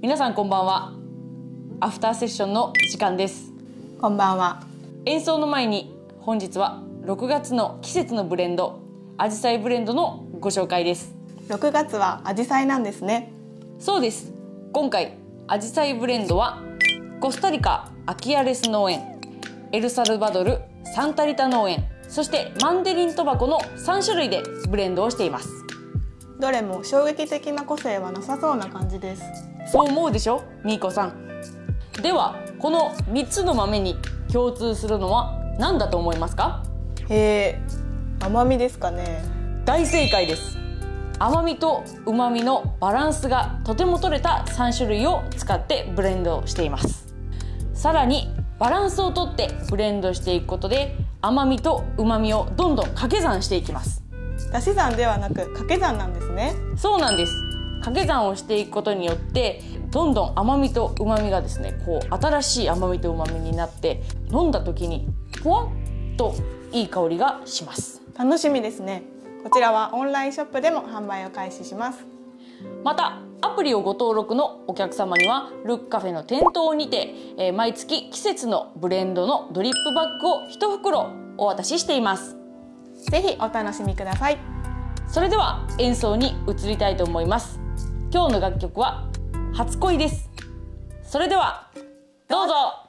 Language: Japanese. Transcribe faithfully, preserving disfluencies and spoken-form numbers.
皆さんこんばんは。アフターセッションの時間です。 こんばんは。 演奏の前に本日はろくがつの季節のブレンド、アジサイブレンドのご紹介です。 ろくがつはアジサイなんですね。 そうです。今回アジサイブレンドはコスタリカアキアレス農園、エルサルバドルサンタリタ農園、そしてマンデリントバコのさんしゅるいでブレンドをしています。 どれも衝撃的な個性はなさそうな感じです。 そう思うでしょ、みーこさん。ではこのみっつの豆に共通するのは何だと思いますか？ へえ、甘みですかね。 大正解です。甘みと旨みのバランスがとても取れたさんしゅるいを使ってブレンドしています。さらにバランスをとってブレンドしていくことで甘みと旨みをどんどん掛け算していきます。 足し算ではなく掛け算なんですね。 そうなんです。掛け算をしていくことによってどんどん甘みと旨みがですね、こう新しい甘みと旨みになって飲んだ時にポワッといい香りがします。 楽しみですね。こちらはオンラインショップでも販売を開始します。 またアプリをご登録のお客様にはルッカフェの店頭にて、えー、毎月季節のブレンドのドリップバッグをいちふくろお渡ししています。 ぜひお楽しみください。 それでは演奏に移りたいと思います。今日の楽曲は初恋です。それではどうぞ。